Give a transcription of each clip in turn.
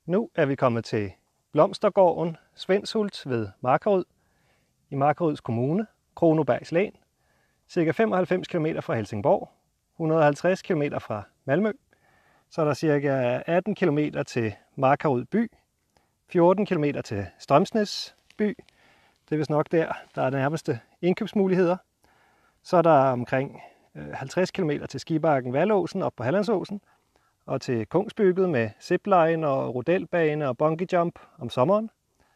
Nu er vi kommet til Blomstergården Svenshult ved Markaryd i Markaryds Kommune, Kronobergs Län, ca. 95 km fra Helsingborg, 150 km fra Malmø. Så er der ca. 18 km til Markaryd by, 14 km til Strømsnes by. Det er vist nok der er de nærmeste indkøbsmuligheder. Så er der omkring 50 km til Skibakken Vallåsen op på Hallandsåsen, og til Kongsbygget med zipline og rodelbane og bungee jump om sommeren.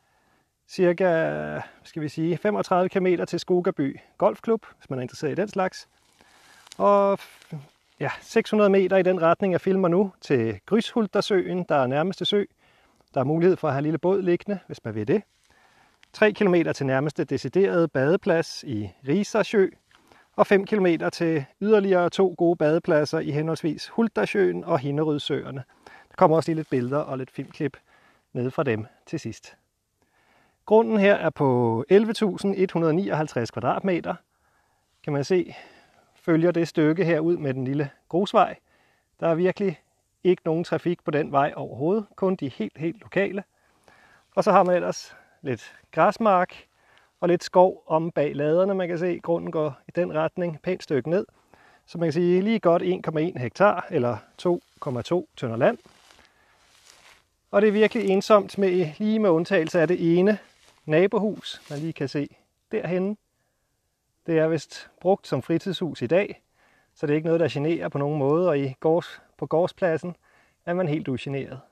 Cirka 35 km til Skogaby Golfklub, hvis man er interesseret i den slags. Og 600 meter i den retning, jeg filmer nu, til Gryshultersøen, der er nærmeste sø. Der er mulighed for at have en lille båd liggende, hvis man vil det. 3 km til nærmeste deciderede badeplads i Risersjø, og 5 km til yderligere 2 gode badepladser i henholdsvis Hultersøen og Hinnerydsøerne. Der kommer også lige lidt billeder og lidt filmklip nede fra dem til sidst. Grunden her er på 11.159 kvadratmeter. Kan man se, følger det stykke her ud med den lille grusvej. Der er virkelig ikke nogen trafik på den vej overhovedet, kun de helt lokale. Og så har man ellers lidt græsmark og lidt skov om bag laderne. Man kan se, at grunden går i den retning, pænt stykke ned. Så man kan sige lige godt 1,1 hektar eller 2,2 tønder land. Og det er virkelig ensomt lige med undtagelse af det ene nabohus, man lige kan se derhenne. Det er vist brugt som fritidshus i dag, så det er ikke noget, der generer på nogen måde. Og på gårdspladsen er man helt ugeneret.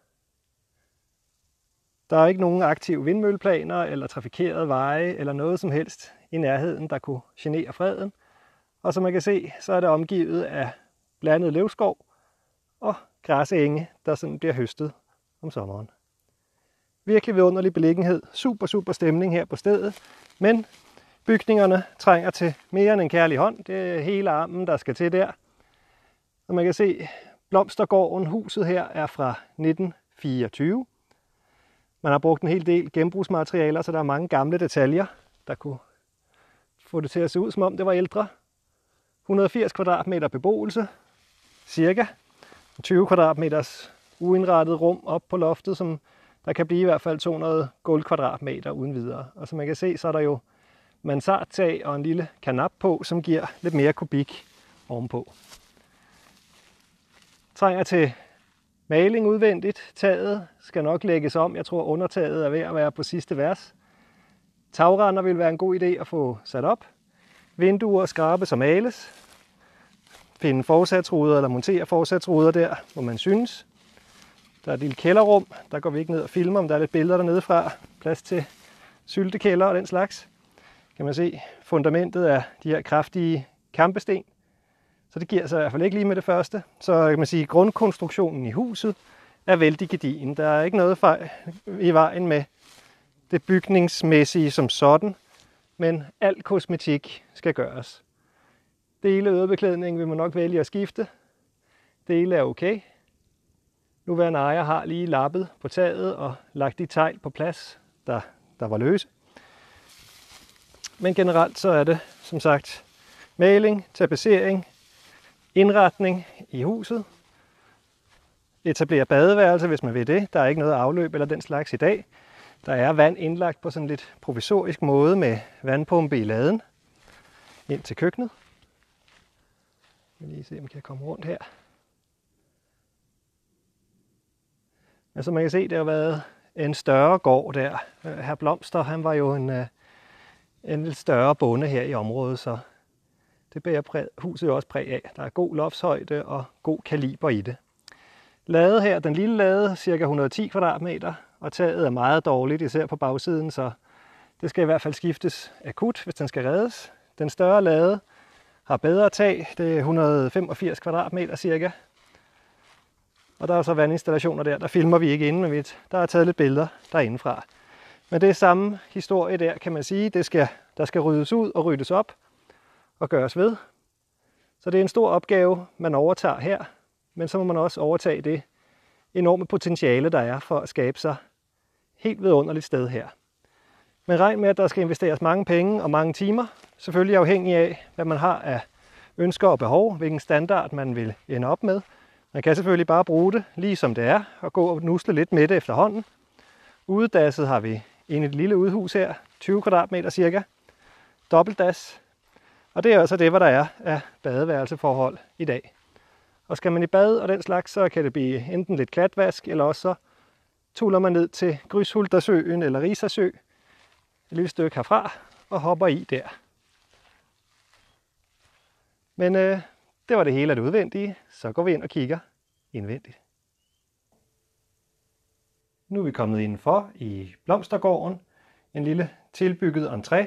Der er ikke nogen aktive vindmølleplaner eller trafikerede veje eller noget som helst i nærheden, der kunne genere freden. Og som man kan se, så er det omgivet af blandet løvskov og græsenge, der sådan bliver høstet om sommeren. Virkelig vidunderlig beliggenhed. Super stemning her på stedet. Men bygningerne trænger til mere end en kærlig hånd. Det er hele armen, der skal til der. Og man kan se, Blomstergården, huset her, er fra 1924. Man har brugt en hel del genbrugsmaterialer, så der er mange gamle detaljer, der kunne få det til at se ud, som om det var ældre. 180 kvadratmeter beboelse, cirka. 20 kvadratmeters uindrettet rum op på loftet, som der kan blive i hvert fald 200 gulvkvadratmeter uden videre. Og som man kan se, så er der jo mansardtag og en lille kanap på, som giver lidt mere kubik ovenpå. Trænger til maling udvendigt. Taget skal nok lægges om. Jeg tror, undertaget er ved at være på sidste vers. Tagrender vil være en god idé at få sat op. Vinduer skrabes og males. Finde forsatsruder eller montere forsatsruder der, hvor man synes. Der er et lille kælderrum. Der går vi ikke ned og filmer, om der er lidt billeder dernede fra. Plads til syltekælder og den slags. Kan man se fundamentet af de her kraftige kampesten. Så det giver sig i hvert fald ikke lige med det første. Så kan man sige, at grundkonstruktionen i huset er vældig gedigen. Der er ikke noget i vejen med det bygningsmæssige som sådan, men al kosmetik skal gøres. Dele ødebeklædning vil man nok vælge at skifte. Dele er okay. Nuværende ejer har lige lappet på taget og lagt de tegl på plads, der var løse. Men generelt så er det, som sagt, maling, tapetsering, indretning i huset, etablere badeværelse, hvis man vil det. Der er ikke noget afløb eller den slags i dag. Der er vand indlagt på sådan en lidt provisorisk måde med vandpumpe i laden ind til køkkenet. Jeg vil lige se, om jeg kan komme rundt her. Men som man kan se, det har været en større gård der. Herr Blomster, han var jo en lidt større bonde her i området, så det bærer huset jo også præg af. Der er god loftshøjde og god kaliber i det. Lade her, den lille lade, ca. 110 kvadratmeter, og taget er meget dårligt, især på bagsiden, så det skal i hvert fald skiftes akut, hvis den skal reddes. Den større lade har bedre tag, det er 185 kvadratmeter cirka. Og der er så vandinstallationer der filmer vi ikke inde, men der er taget lidt billeder derindefra. Men det er samme historie der, kan man sige. Der skal ryddes ud og ryddes op og gøres ved. Så det er en stor opgave, man overtager her, men så må man også overtage det enorme potentiale, der er for at skabe sig helt vidunderligt sted her. Men regn med, at der skal investeres mange penge og mange timer, selvfølgelig afhængig af, hvad man har af ønsker og behov, hvilken standard man vil ende op med. Man kan selvfølgelig bare bruge det lige som det er, og gå og nusle lidt med det efterhånden. Udedasset har vi inde i et lille udhus her, 20 kvadratmeter cirka. Dobbeltdas. Og det er altså det, hvad der er af badeværelseforhold i dag. Og skal man i bad og den slags, så kan det blive enten lidt klatvask, eller også så tuller man ned til Gryshultersøen eller Risersø, et lille stykke herfra, og hopper i der. Men det var det hele af det udvendige, så går vi ind og kigger indvendigt. Nu er vi kommet indenfor i blomstergården, en lille tilbygget entré.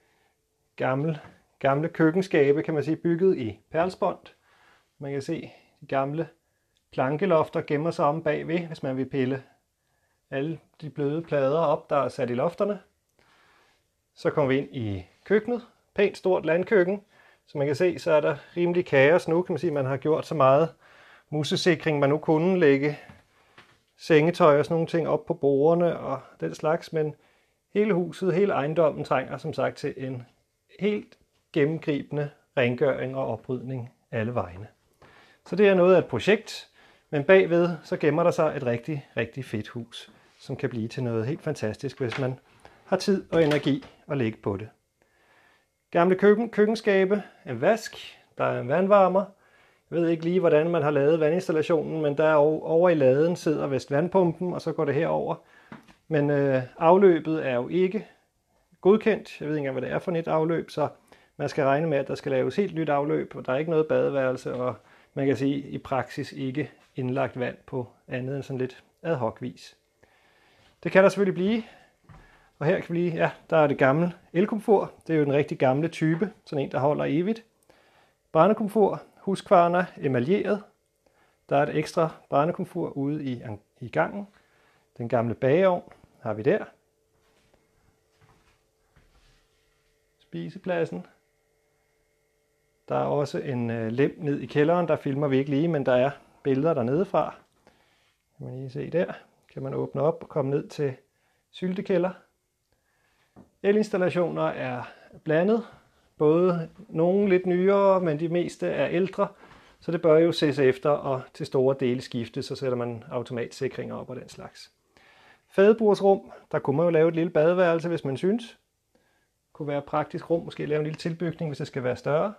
Gamle køkkenskabe, kan man sige, bygget i perlspont. Man kan se de gamle plankelofter gemmer sig om bagved, hvis man vil pille alle de bløde plader op, der er sat i lofterne. Så kommer vi ind i køkkenet. Pænt stort landkøkken. Som man kan se, så er der rimelig kaos nu. Kan man sige, man har gjort så meget musesikring, man nu kunne lægge sengetøj og sådan nogle ting op på bordene og den slags. Men hele huset, hele ejendommen trænger som sagt til en helt gennemgribende rengøring og oprydning alle vegne. Så det er noget af et projekt, men bagved så gemmer der sig et rigtig, rigtig fedt hus, som kan blive til noget helt fantastisk, hvis man har tid og energi at lægge på det. Gamle køkkenskabe, en vask, der er en vandvarmer. Jeg ved ikke lige, hvordan man har lavet vandinstallationen, men der over i laden sidder vist vandpumpen, og så går det herover. Men afløbet er jo ikke godkendt. Jeg ved ikke engang, hvad det er for et afløb, så man skal regne med, at der skal laves helt nyt afløb, og der er ikke noget badeværelse, og man kan sige i praksis ikke indlagt vand på andet end sådan lidt ad hoc vis. Det kan der selvfølgelig blive. Og her kan vi lige, ja, der er det gamle elkomfur. Det er jo den rigtig gamle type, sådan en, der holder evigt. Brændekomfur, huskvarner, emaljeret. Der er et ekstra brændekomfur ude i gangen. Den gamle bageovn har vi der. Spisepladsen. Der er også en lem ned i kælderen, der filmer vi ikke lige, men der er billeder dernede fra. Kan man lige se der. Kan man åbne op og komme ned til syltekælder. Elinstallationer er blandet. Både nogle lidt nyere, men de meste er ældre. Så det bør jo ses efter og til store dele skifte, så sætter man automatsikringer op og den slags. Fadebordsrum, der kunne man jo lave et lille badeværelse, hvis man synes. Det kunne være et praktisk rum, måske lave en lille tilbygning, hvis det skal være større.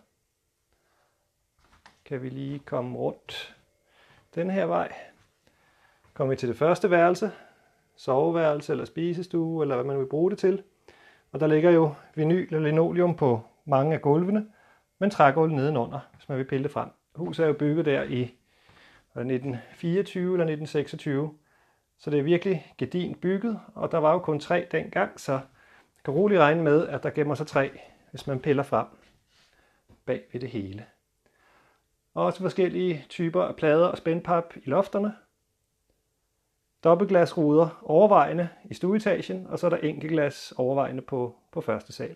Kan vi lige komme rundt den her vej. Kommer vi til det første værelse, soveværelse eller spisestue, eller hvad man vil bruge det til. Og der ligger jo vinyl og linoleum på mange af gulvene, men trægulv nedenunder, hvis man vil pille det frem. Huset er jo bygget der i 1924 eller 1926, så det er virkelig gedint bygget, og der var jo kun 3 dengang, så jeg kan roligt regne med, at der gemmer sig 3, hvis man piller frem bag ved det hele. Og også forskellige typer af plader og spændpap i lofterne. Dobbeltglasruder overvejende i stueetagen, og så er der enkeltglas overvejende på første sal.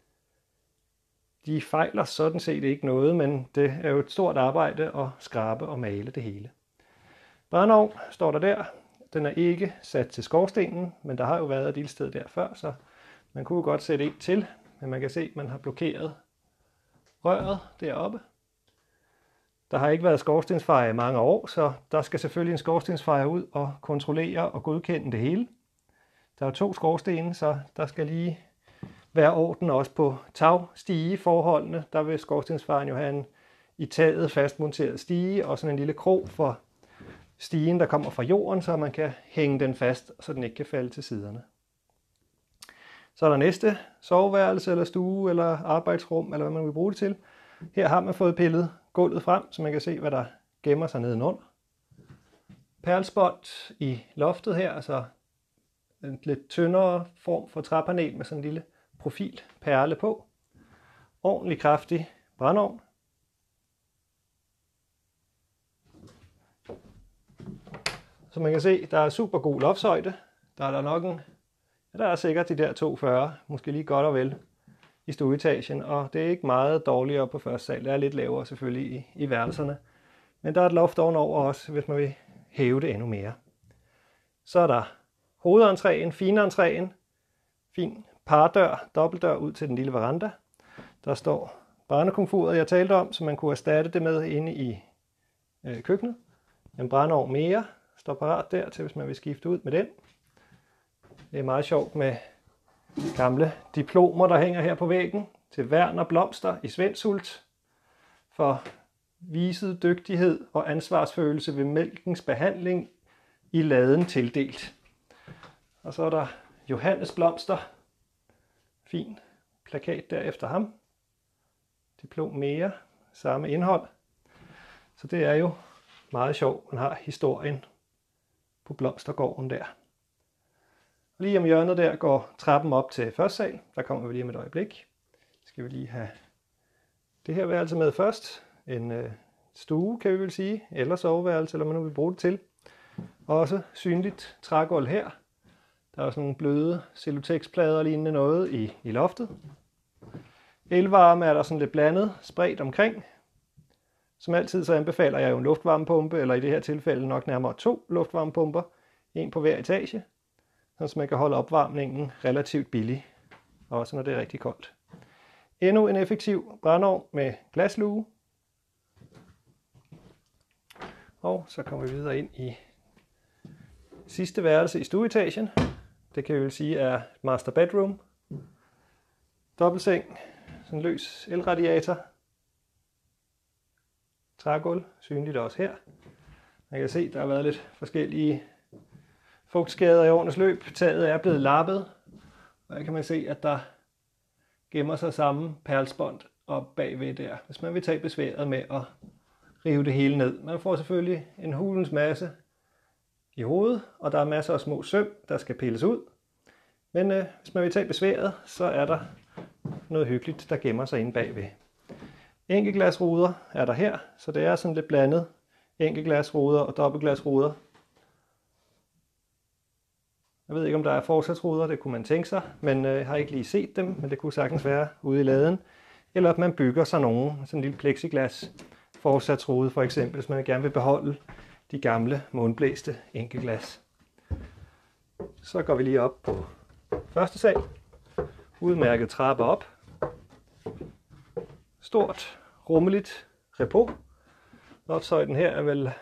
De fejler sådan set ikke noget, men det er jo et stort arbejde at skrabe og male det hele. Brændeovn står der. Den er ikke sat til skorstenen, men der har jo været et ildsted der før, så man kunne godt sætte en til, men man kan se, at man har blokeret røret deroppe. Der har ikke været skorstensfejer i mange år, så der skal selvfølgelig en skorstensfejer ud og kontrollere og godkende det hele. Der er 2 skorstene, så der skal lige være orden også på tagstigeforholdene. Der vil skorstensfejeren jo have en i taget fastmonteret stige og sådan en lille krog for stigen, der kommer fra jorden, så man kan hænge den fast, så den ikke kan falde til siderne. Så er der næste soveværelse eller stue eller arbejdsrum, eller hvad man vil bruge det til. Her har man fået pillet gulvet frem, så man kan se, hvad der gemmer sig nedenunder. Perlspont i loftet her, altså en lidt tyndere form for træpanel med sådan en lille profilperle på. Ordentlig kraftig brændeovn. Så man kan se, der er super god loftshøjde. Der er sikkert de der 240, måske lige godt og vel i stueetagen, og det er ikke meget dårligere på første sal. Det er lidt lavere selvfølgelig i værelserne. Men der er et loft ovenover også, hvis man vil hæve det endnu mere. Så er der hovedentréen, finentréen, fin pardør, dobbeltdør ud til den lille veranda. Der står brændekomfuret, jeg talte om, som man kunne erstatte det med inde i køkkenet. En brændeovn mere står parat der til, hvis man vil skifte ud med den. Det er meget sjovt med gamle diplomer, der hænger her på væggen til Werner Blomster i Svendshult for viset dygtighed og ansvarsfølelse ved mælkens behandling i laden tildelt. Og så er der Johannes Blomster. Fin plakat der efter ham. Diplom mere. Samme indhold. Så det er jo meget sjovt, man har historien på Blomstergården der. Lige om hjørnet der går trappen op til første sal. Der kommer vi lige om et øjeblik. Skal vi lige have det her værelse med først. En stue, kan vi vel sige, eller soveværelse, eller hvad man nu vil bruge det til. Også synligt trægulv her. Der er også nogle bløde Celotex-plader lignende noget i loftet. Elvarme er der sådan lidt blandet, spredt omkring. Som altid så anbefaler jeg jo en luftvarmepumpe, eller i det her tilfælde nok nærmere 2 luftvarmepumper. En på hver etage, så man kan holde opvarmningen relativt billig, også når det er rigtig koldt. Endnu en effektiv brændeovn med glasluge. Og så kommer vi videre ind i sidste værelse i stueetagen. Det kan vi vel sige er master bedroom. Dobbeltseng, sådan en løs elradiator. Trægulv, synligt også her. Man kan se, der har været lidt forskellige fugtskader i årenes løb. Taget er blevet lappet, og her kan man se, at der gemmer sig samme perlspont op bagved der, hvis man vil tage besværet med at rive det hele ned. Man får selvfølgelig en hulens masse i hovedet, og der er masser af små søm, der skal pilles ud. Men hvis man vil tage besværet, så er der noget hyggeligt, der gemmer sig inde bagved. Enkeltglasruder er der her, så det er sådan lidt blandet. Enkeltglasruder og dobbeltglasruder. Jeg ved ikke, om der er forsatsruder, det kunne man tænke sig, men jeg har ikke lige set dem, men det kunne sagtens være ude i laden. Eller at man bygger sig nogen, sådan en lille plexiglas forsatsrude for eksempel, hvis man gerne vil beholde de gamle mundblæste enkeltglas. Så går vi lige op på første sal. Udmærket trappe op. Stort, rummeligt repos. Loftshøjden her er vel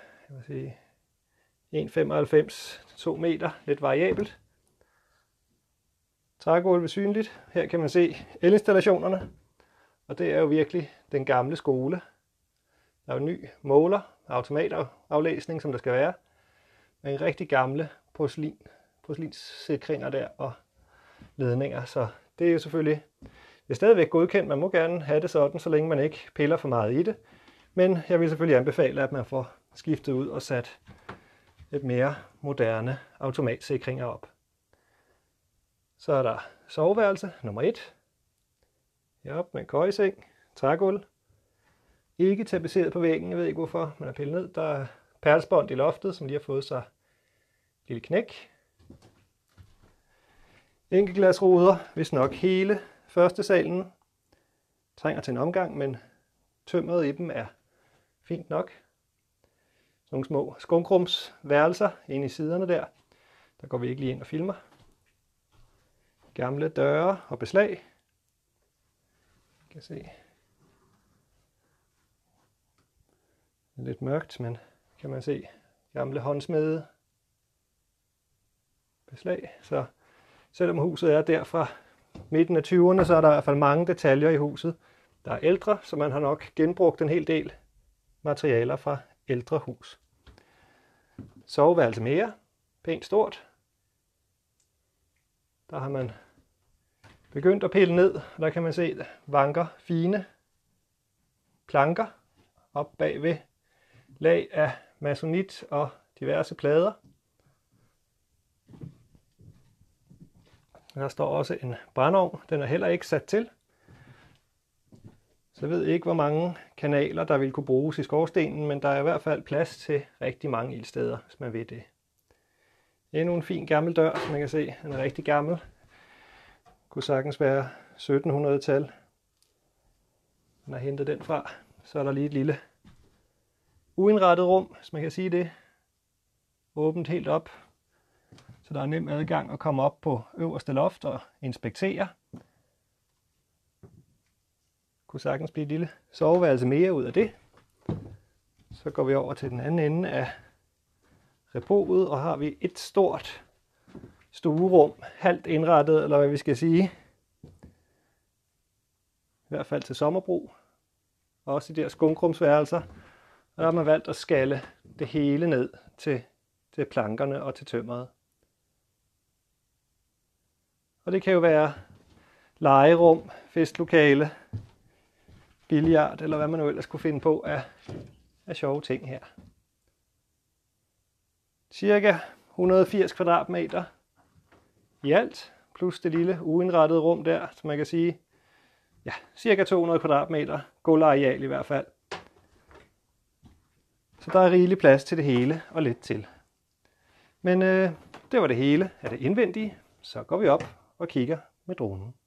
1,95 2 meter, lidt variabelt. Trægulvet synligt. Her kan man se elinstallationerne, og det er jo virkelig den gamle skole. Der er jo en ny måler, automataflæsning, som der skal være, med en rigtig gamle porcelinsikringer der og ledninger, så det er jo selvfølgelig det er stadigvæk godkendt. Man må gerne have det sådan, så længe man ikke piller for meget i det. Men jeg vil selvfølgelig anbefale, at man får skiftet ud og sat lidt mere moderne automatsikringer op. Så er der soveværelse nummer 1. Heroppe med en køjeseng, trægulv. Ikke tapetseret på væggen, jeg ved ikke hvorfor man er pillet ned. Der er perlspont i loftet, som lige har fået sig et lille knæk. Enkeltglasruder, hvis nok hele første salen. Trænger til en omgang, men tømmeret i dem er fint nok. Nogle små skumkrumsværelser inde i siderne der. Der går vi ikke lige ind og filmer. Gamle døre og beslag. Kan se. Lidt mørkt, men kan man se gamle håndsmede beslag. Så selvom huset er der fra midten af 20'erne, så er der i hvert fald mange detaljer i huset, der er ældre, så man har nok genbrugt en hel del materialer fra ældre hus. Soveværelse mere, pænt stort. Der har man begyndt at pille ned, og der kan man se vanker fine planker op bagved lag af masonit og diverse plader. Der står også en brændeovn, den er heller ikke sat til. Så jeg ved ikke, hvor mange kanaler, der vil kunne bruges i skorstenen, men der er i hvert fald plads til rigtig mange ildsteder, hvis man vil det. Endnu en fin gammel dør, som man kan se, den er rigtig gammel. Kunne sagtens være 1700-tal. Man har hentet den fra. Så er der lige et lille uindrettet rum, hvis man kan sige det. Åbent helt op. Så der er nem adgang at komme op på øverste loft og inspektere. Kunne sagtens blive et lille soveværelse mere ud af det. Så går vi over til den anden ende af repoet, og har vi et stort stuerum, halvt indrettet, eller hvad vi skal sige. I hvert fald til sommerbrug. Også de der skumkrumsværelser. Og der har man valgt at skalle det hele ned til plankerne og til tømmeret. Og det kan jo være legerum, festlokale, billiard, eller hvad man nu ellers kunne finde på af sjove ting her. Cirka 180 kvadratmeter i alt, plus det lille uindrettede rum der, så man kan sige, ja, cirka 200 kvadratmeter gulvareal i hvert fald. Så der er rigelig plads til det hele og lidt til. Men det var det hele af det indvendige. Så går vi op og kigger med dronen.